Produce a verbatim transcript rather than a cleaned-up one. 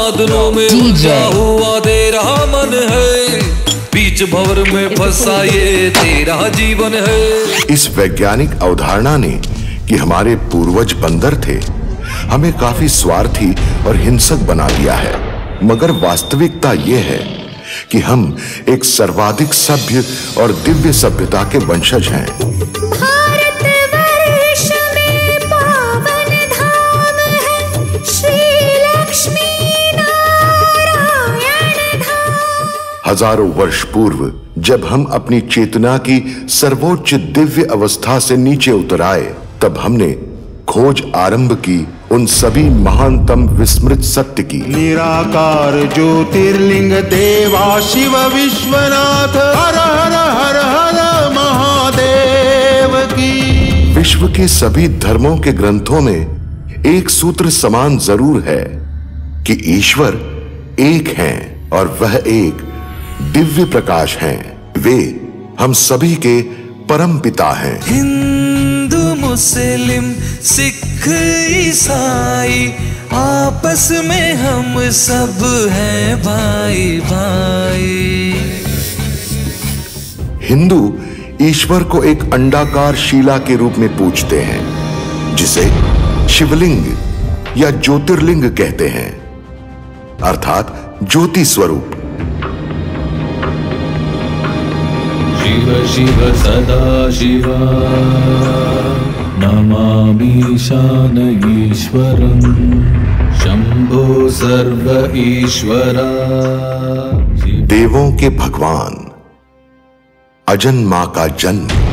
साधनों में उलझा हुआ तेरा मन है, बीच भंवर में फंसा ये तेरा जीवन है। इस वैज्ञानिक अवधारणा ने कि हमारे पूर्वज बंदर थे, हमें काफी स्वार्थी और हिंसक बना दिया है। मगर वास्तविकता ये है कि हम एक सर्वाधिक सभ्य और दिव्य सभ्यता के वंशज हैं। भारतवर्ष में पावन धाम है श्री लक्ष्मी नारायण धाम। हजारों वर्ष पूर्व जब हम अपनी चेतना की सर्वोच्च दिव्य अवस्था से नीचे उतर आए, तब हमने खोज आरंभ की उन सभी महानतम विस्मृत सत्य की। निराकार ज्योतिर्लिंग देवा शिव विश्वनाथ हर हर हर हर महादेव की। विश्व के सभी धर्मों के ग्रंथों में एक सूत्र समान जरूर है कि ईश्वर एक हैं और वह एक दिव्य प्रकाश हैं। वे हम सभी के परम पिता हैं। हिंदू मुस्लिम सिख ईसाई आपस में हम सब हैं भाई भाई। हिंदू ईश्वर को एक अंडाकार शिला के रूप में पूजते हैं, जिसे शिवलिंग या ज्योतिर्लिंग कहते हैं, अर्थात ज्योति स्वरूप। शिव शिव सदा शिव नमामि शान ईश्वरं शंभो सर्व ईश्वरा। देवों के भगवान, अजन्मा का जन्म,